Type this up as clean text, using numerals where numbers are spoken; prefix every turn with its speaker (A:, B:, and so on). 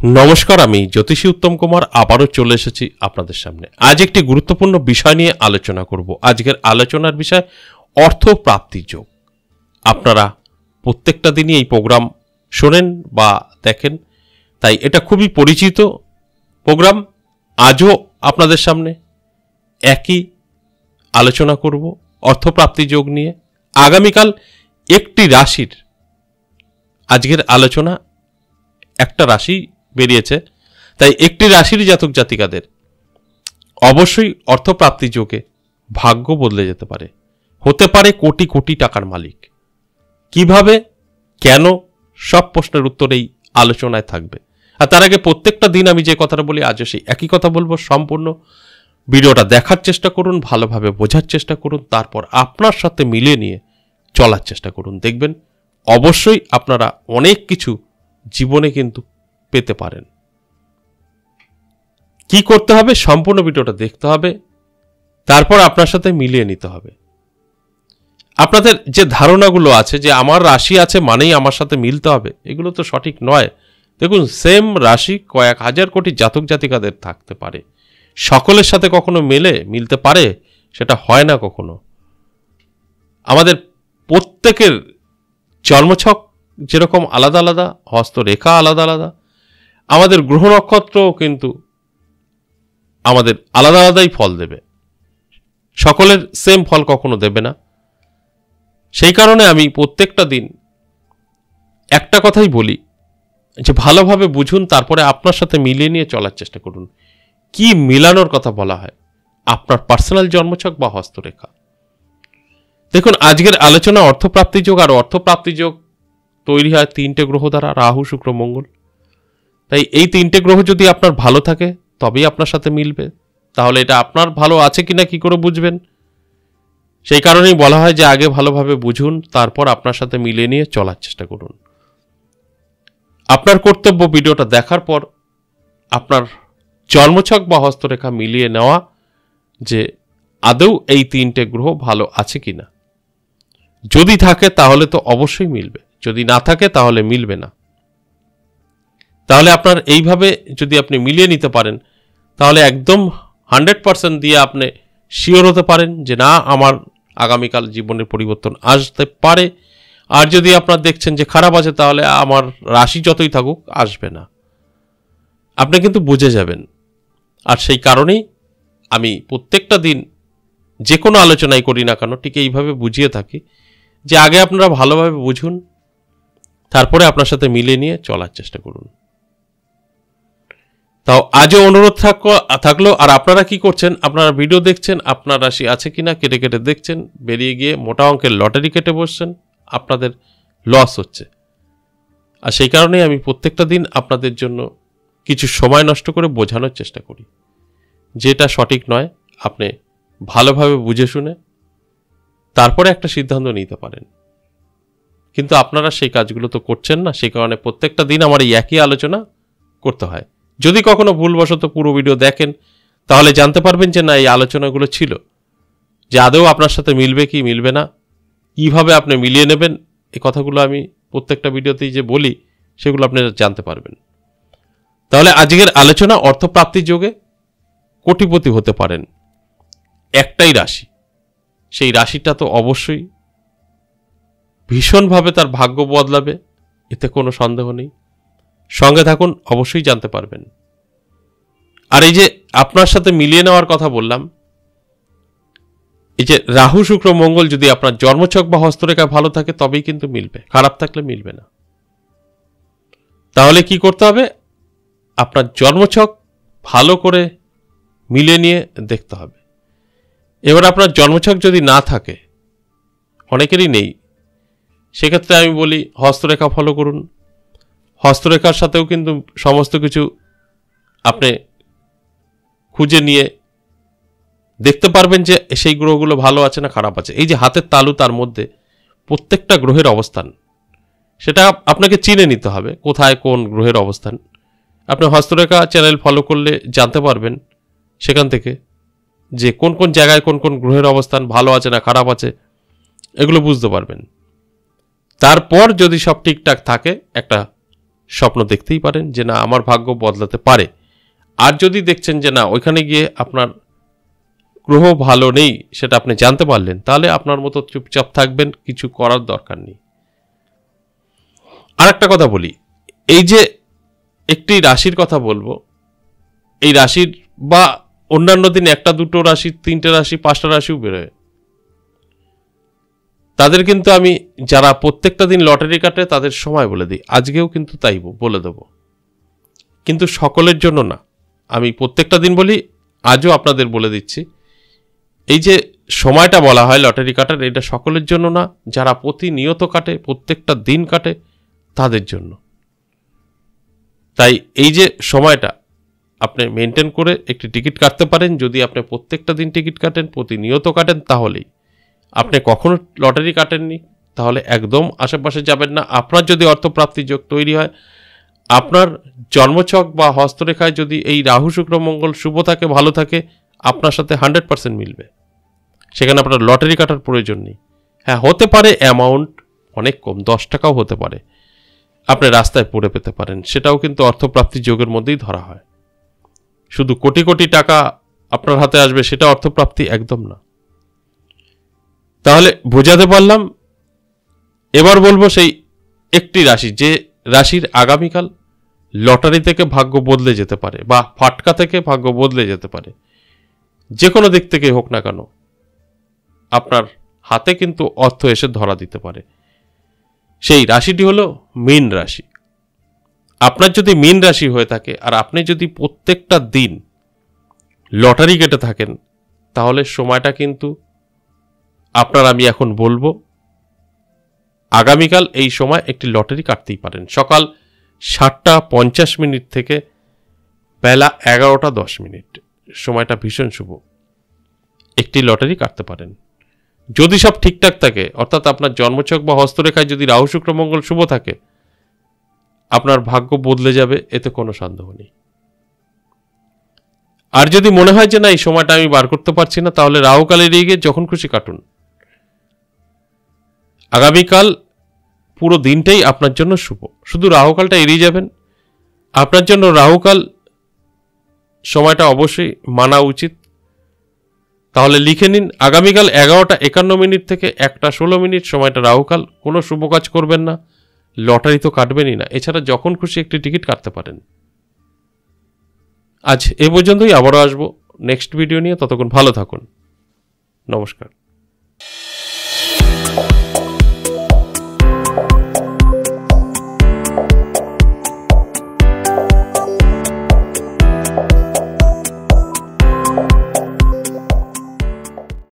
A: নমস্কার, আমি জ্যোতিষী উত্তম কুমার আবারও চলে এসেছি আপনাদের সামনে। আজ একটি গুরুত্বপূর্ণ বিষয় নিয়ে আলোচনা করব। আজকের আলোচনার বিষয় অর্থপ্রাপ্তি যোগ। আপনারা প্রত্যেকটা দিনই এই প্রোগ্রাম শোনেন বা দেখেন, তাই এটা খুবই পরিচিত প্রোগ্রাম। আজও আপনাদের সামনে একই আলোচনা করব অর্থপ্রাপ্তি যোগ নিয়ে। আগামীকাল একটি রাশির, আজকের আলোচনা একটা রাশি বেরিয়েছে, তাই একটি রাশির জাতক জাতিকাদের অবশ্যই অর্থপ্রাপ্তি যোগে ভাগ্য বদলে যেতে পারে, হতে পারে কোটি কোটি টাকার মালিক। কিভাবে, কেন, সব প্রশ্নের উত্তর এই আলোচনায় থাকবে। আর তার আগে প্রত্যেকটা দিন আমি যে কথাটা বলি, আজও সেই একই কথা বলবো। সম্পূর্ণ ভিডিওটা দেখার চেষ্টা করুন, ভালোভাবে বোঝার চেষ্টা করুন, তারপর আপনার সাথে মিলিয়ে নিয়ে চলার চেষ্টা করুন। দেখবেন অবশ্যই আপনারা অনেক কিছু জীবনে কিন্তু পেতে পারেন। কি করতে হবে? সম্পূর্ণ ভিডিওটা দেখতে হবে, তারপর আপনার সাথে মিলিয়ে নিতে হবে। আপনাদের যে ধারণাগুলো আছে যে আমার রাশি আছে মানেই আমার সাথে মিলতে হবে, এগুলো তো সঠিক নয়। দেখুন, সেম রাশি কয়েক হাজার কোটি জাতক জাতিকাদের থাকতে পারে, সকলের সাথে কখনো মিলতে পারে সেটা হয় না কখনো। আমাদের প্রত্যেকের জন্মছক যেরকম আলাদা আলাদা, হস্তরেখা আলাদা আলাদা, আমাদের গ্রহ নক্ষত্রও কিন্তু আমাদের আলাদা আলাদাই ফল দেবে, সকলের সেম ফল কখনো দেবে না। সেই কারণে আমি প্রত্যেকটা দিন একটা কথাই বলি যে ভালোভাবে বুঝুন, তারপরে আপনার সাথে মিলিয়ে নিয়ে চলার চেষ্টা করুন। কি মিলানোর কথা বলা হয়? আপনার পার্সোনাল জন্মছক বা হস্তরেখা। দেখুন, আজকের আলোচনা অর্থপ্রাপ্তি যোগ। আর অর্থপ্রাপ্তি যোগ তৈরি হয় তিনটে গ্রহ দ্বারা, রাহু, শুক্র, মঙ্গল। তাই এই তিনটে গ্রহ যদি আপনার ভালো থাকে তবেই আপনার সাথে মিলবে। তাহলে এটা আপনার ভালো আছে কিনা কি করে বুঝবেন? সেই কারণেই বলা হয় যে আগে ভালোভাবে বুঝুন, তারপর আপনার সাথে মিলিয়ে নিয়ে চলার চেষ্টা করুন। আপনার কর্তব্য ভিডিওটা দেখার পর আপনার জন্মছক বা হস্তরেখা মিলিয়ে নেওয়া যে আদৌ এই তিনটে গ্রহ ভালো আছে কিনা। যদি থাকে তাহলে তো অবশ্যই মিলবে, যদি না থাকে তাহলে মিলবে না। তাহলে আপনার এইভাবে যদি আপনি মিলিয়ে নিতে পারেন, তাহলে একদম 100% দিয়ে আপনি শিওর হতে পারেন যে না, আমার আগামীকাল জীবনের পরিবর্তন আসতে পারে। আর যদি আপনার দেখছেন যে খারাপ আছে, তাহলে আমার রাশি যতই থাকুক আসবে না, আপনি কিন্তু বুঝে যাবেন। আর সেই কারণেই আমি প্রত্যেকটা দিন যে কোনো আলোচনাই করি না কেন ঠিক এইভাবে বুঝিয়ে থাকি যে আগে আপনারা ভালোভাবে বুঝুন, তারপরে আপনার সাথে মিলিয়ে নিয়ে চলার চেষ্টা করুন। তাও আজও অনুরোধ থাকলো। আর আপনারা কি করছেন? আপনারা ভিডিও দেখছেন, আপনার রাশি আছে কিনা কেটে কেটে দেখছেন, বেরিয়ে গিয়ে মোটা অঙ্কের লটারি কেটে বসছেন, আপনাদের লস হচ্ছে। আর সেই কারণেই আমি প্রত্যেকটা দিন আপনাদের জন্য কিছু সময় নষ্ট করে বোঝানোর চেষ্টা করি যেটা সঠিক নয়। আপনি ভালোভাবে বুঝে শুনে তারপরে একটা সিদ্ধান্ত নিতে পারেন, কিন্তু আপনারা সেই কাজগুলো তো করছেন না। সেই কারণে প্রত্যেকটা দিন আমার এই একই আলোচনা করতে হয়। যদি কখনো ভুলবশত পুরো ভিডিও দেখেন, তাহলে জানতে পারবেন যে না, এই আলোচনাগুলো ছিল, যে আদৌ আপনার সাথে মিলবে কি মিলবে না, কিভাবে আপনি মিলিয়ে নেবেন। এই কথাগুলো আমি প্রত্যেকটা ভিডিওতেই যে বলি, সেগুলো আপনি জানতে পারবেন। তাহলে আজকের আলোচনা অর্থপ্রাপ্তি যোগে কোটিপতি হতে পারেন একটাই রাশি। সেই রাশিটা তো অবশ্যই ভীষণভাবে তার ভাগ্য বদলাবে, এতে কোনো সন্দেহ নেই। সঙ্গে থাকুন, অবশ্যই জানতে পারবেন। আর এই যে আপনার সাথে মিলিয়ে নেওয়ার কথা বললাম, এই যে রাহু, শুক্র, মঙ্গল যদি আপনার জন্মছক বা হস্তরেখা ভালো থাকে তবেই কিন্তু মিলবে, খারাপ থাকলে মিলবে না। তাহলে কি করতে হবে? আপনার জন্মছক ভালো করে মিলিয়ে নিয়ে দেখতে হবে। এবার আপনার জন্মছক যদি না থাকে, অনেকেরই নেই, সেক্ষেত্রে আমি বলি হস্তরেখা ফলো করুন। হস্তরেখার সাথেও কিন্তু সমস্ত কিছু আপনি খুঁজে নিয়ে দেখতে পারবেন যে সেই গ্রহগুলো ভালো আছে না খারাপ আছে। এই যে হাতের তালু, তার মধ্যে প্রত্যেকটা গ্রহের অবস্থান, সেটা আপনাকে চিনে নিতে হবে কোথায় কোন গ্রহের অবস্থান। আপনি হস্তরেখা চ্যানেল ফলো করলে জানতে পারবেন সেখান থেকে যে কোন কোন জায়গায় কোন কোন গ্রহের অবস্থান ভালো আছে না খারাপ আছে, এগুলো বুঝতে পারবেন। তারপর যদি সব ঠিকঠাক থাকে, একটা স্বপ্ন দেখতেই পারেন যে না আমার ভাগ্য বদলাতে পারে। আর যদি দেখছেন যে না ওইখানে গিয়ে আপনার গ্রহ ভালো নেই, সেটা আপনি জানতে পারলেন, তাহলে আপনার মতো চুপচাপ থাকবেন, কিছু করার দরকার নেই। আর একটা কথা বলি, এই যে একটি রাশির কথা বলবো, এই রাশির বা অন্যান্য দিন একটা দুটো রাশি, তিনটে রাশি, পাঁচটা রাশিও বেরোয়, তাদের কিন্তু আমি যারা প্রত্যেকটা দিন লটারি কাটে তাদের সময় বলে দিই, আজকেও কিন্তু তাই বলে দেব, কিন্তু সকলের জন্য না। আমি প্রত্যেকটা দিন বলি, আজও আপনাদের বলে দিচ্ছি, এই যে সময়টা বলা হয় লটারি কাটার, এটা সকলের জন্য না, যারা প্রতিনিয়ত কাটে, প্রত্যেকটা দিন কাটে, তাদের জন্য। তাই এই যে সময়টা আপনি মেনটেন করে একটি টিকিট কাটতে পারেন, যদি আপনি প্রত্যেকটা দিন টিকিট কাটেন, প্রতিনিয়ত কাটেন, তাহলেই। আপনি কখনো লটারি কাটেননি, তাহলে একদম আশেপাশে যাবেন না। আপনার যদি অর্থপ্রাপ্তির যোগ তৈরি হয়, আপনার জন্মছক বা হস্তরেখায় যদি এই রাহু শুক্র মঙ্গল শুভ থাকে, ভালো থাকে, আপনার সাথে 100% মিলবে। সেখানে আপনার লটারি কাটার প্রয়োজন নেই। হ্যাঁ, হতে পারে অ্যামাউন্ট অনেক কম, 10 টাকাও হতে পারে, আপনি রাস্তায় পড়ে পেতে পারেন, সেটাও কিন্তু অর্থপ্রাপ্তির যোগের মধ্যেই ধরা হয়। শুধু কোটি কোটি টাকা আপনার হাতে আসবে সেটা অর্থপ্রাপ্তি একদম না। তাহলে বোঝাতে পারলাম। এবার বলবো সেই একটি রাশি, যে রাশির আগামীকাল লটারি থেকে ভাগ্য বদলে যেতে পারে, বা ফাটকা থেকে ভাগ্য বদলে যেতে পারে, যে কোনো দিক থেকে হোক না কেন, আপনার হাতে কিন্তু অর্থ এসে ধরা দিতে পারে। সেই রাশিটি হলো মীন রাশি। আপনার যদি মীন রাশি হয়ে থাকে আর আপনি যদি প্রত্যেকটা দিন লটারি কেটে থাকেন, তাহলে সময়টা কিন্তু আপনার, আমি এখন বলবো, আগামীকাল এই সময় একটি লটারি কাটতেই পারেন। সকাল 7:50 থেকে বেলা 11:10, সময়টা ভীষণ শুভ, একটি লটারি কাটতে পারেন। যদি সব ঠিকঠাক থাকে, অর্থাৎ আপনার জন্মছক বা হস্তরেখায় যদি রাহু শুক্র মঙ্গল শুভ থাকে, আপনার ভাগ্য বদলে যাবে, এতে কোনো সন্দেহ নেই। আর যদি মনে হয় যে না এই সময়টা আমি বার করতে পারছি না, তাহলে রাহুকাল এড়িয়ে গিয়ে যখন খুশি কাটুন। আগামীকাল পুরো দিনটাই আপনার জন্য শুভ, শুধু রাহুকালটা এড়িয়ে যাবেন। আপনার জন্য রাহুকাল সময়টা অবশ্যই মানা উচিত। তাহলে লিখে নিন, আগামীকাল 11:51 থেকে 1:16 সময়টা রাহুকাল। কোনো শুভ কাজ করবেন না, লটারি তো কাটবেনই না, এছাড়া যখন খুশি একটি টিকিট কাটতে পারেন। আজ এ পর্যন্তই, আবারও আসবো নেক্সট ভিডিও নিয়ে। ততক্ষণ ভালো থাকুন, নমস্কার।